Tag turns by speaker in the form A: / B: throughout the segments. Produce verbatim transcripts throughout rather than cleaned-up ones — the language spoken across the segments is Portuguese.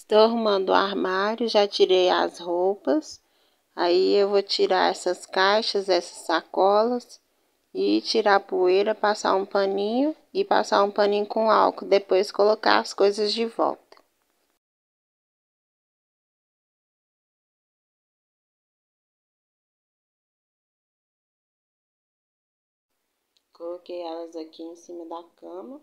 A: Tô arrumando o armário, já tirei as roupas. Aí eu vou tirar essas caixas, essas sacolas e tirar a poeira, passar um paninho e passar um paninho com álcool, depois colocar as coisas de volta. Coloquei elas aqui em cima da cama.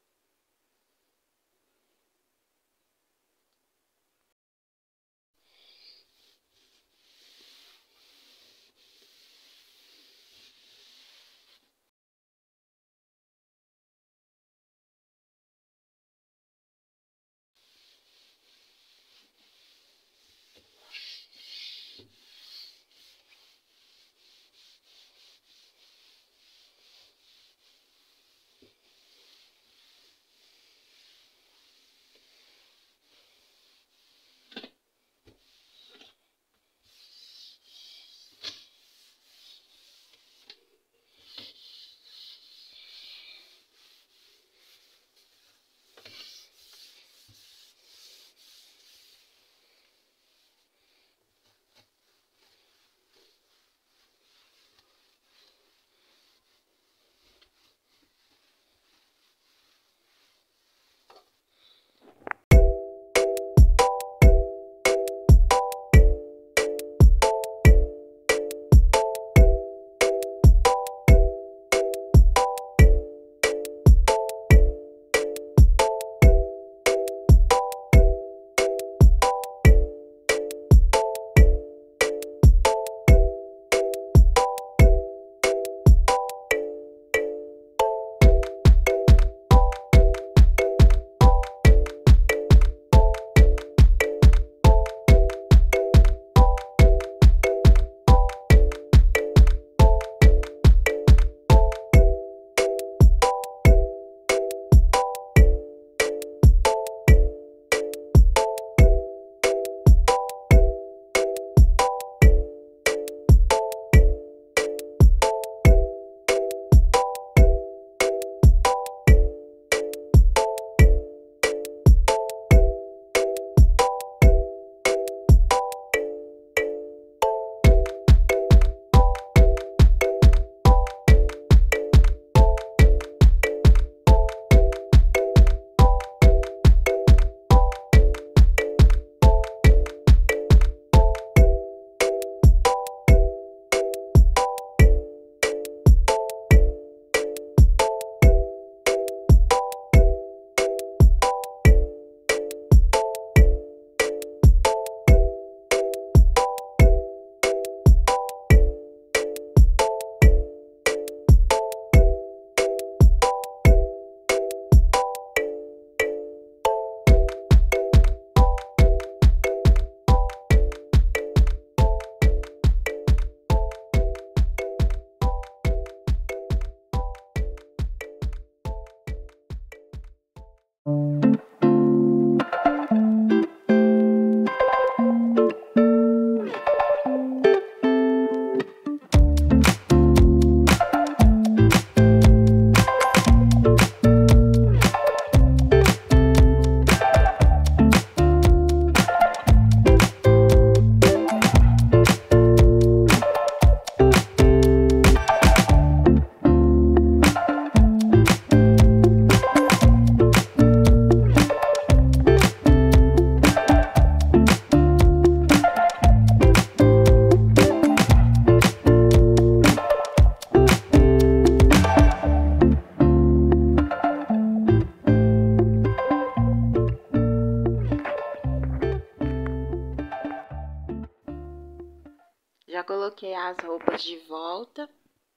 A: Já coloquei as roupas de volta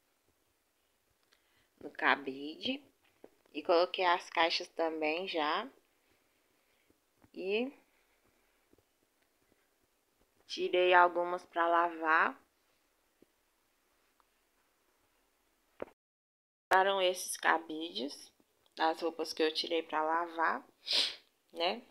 A: no cabide e coloquei as caixas também já. E tirei algumas para lavar. Ficaram esses cabides das roupas que eu tirei para lavar, né?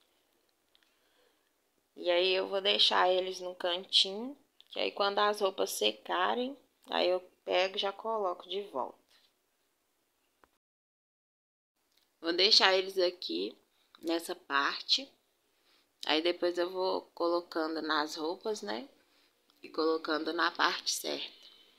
A: E aí eu vou deixar eles no cantinho, que aí quando as roupas secarem, aí eu pego e já coloco de volta. Vou deixar eles aqui nessa parte Aí depois eu vou colocando nas roupas, né? E colocando na parte certa.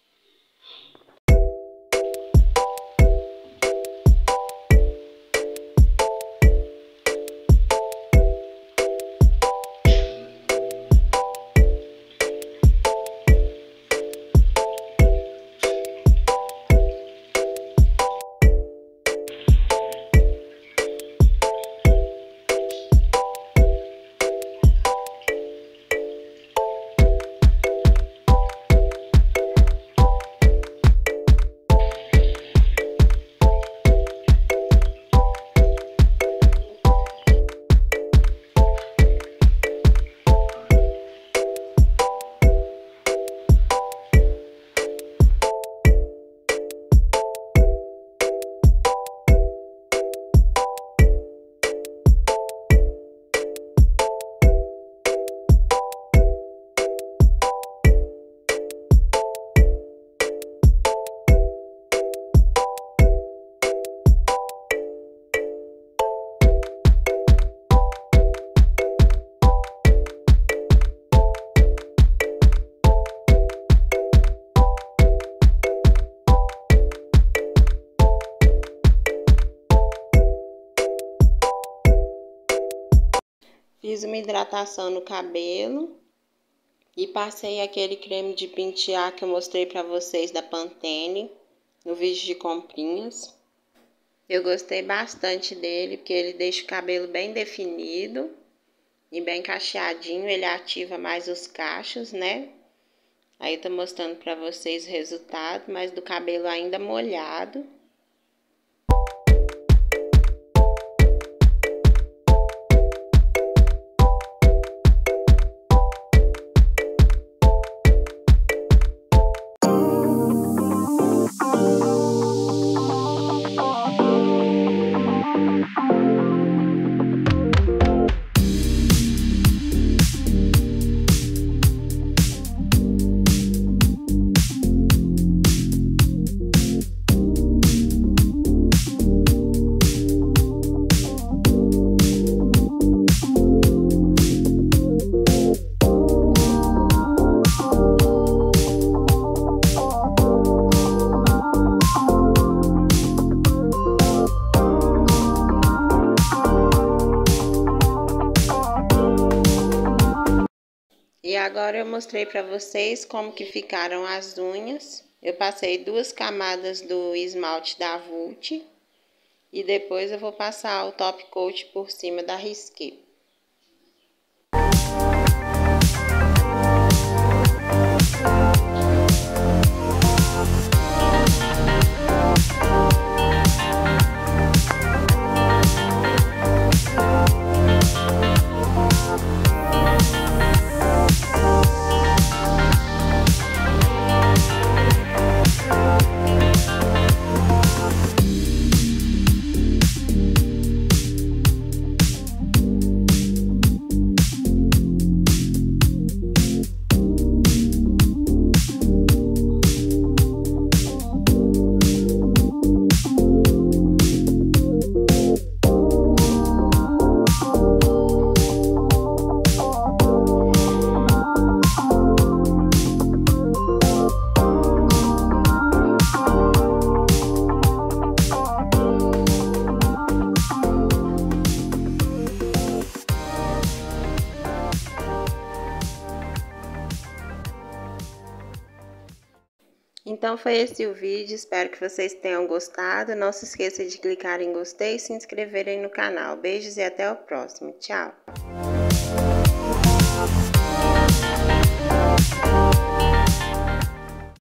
A: Fiz uma hidratação no cabelo e passei aquele creme de pentear que eu mostrei para vocês da Pantene no vídeo de comprinhas. Eu gostei bastante dele porque ele deixa o cabelo bem definido e bem cacheadinho, ele ativa mais os cachos, né? Aí eu tô mostrando para vocês o resultado, mas do cabelo ainda molhado. E agora eu mostrei para vocês como que ficaram as unhas. Eu passei duas camadas do esmalte da Vult e depois eu vou passar o top coat por cima da Risqué. Então foi esse o vídeo, espero que vocês tenham gostado. Não se esqueça de clicar em gostei e se inscreverem no canal. Beijos e até o próximo. Tchau!